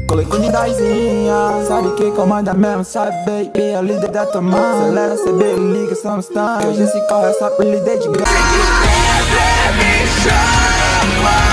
Colei com didazinha, sabe quem comanda mesmo, sabe baby, é o líder da tua mão. Acelera, CB, liga, somos tão. Hoje esse carro é só pro líder de graça. Me chama.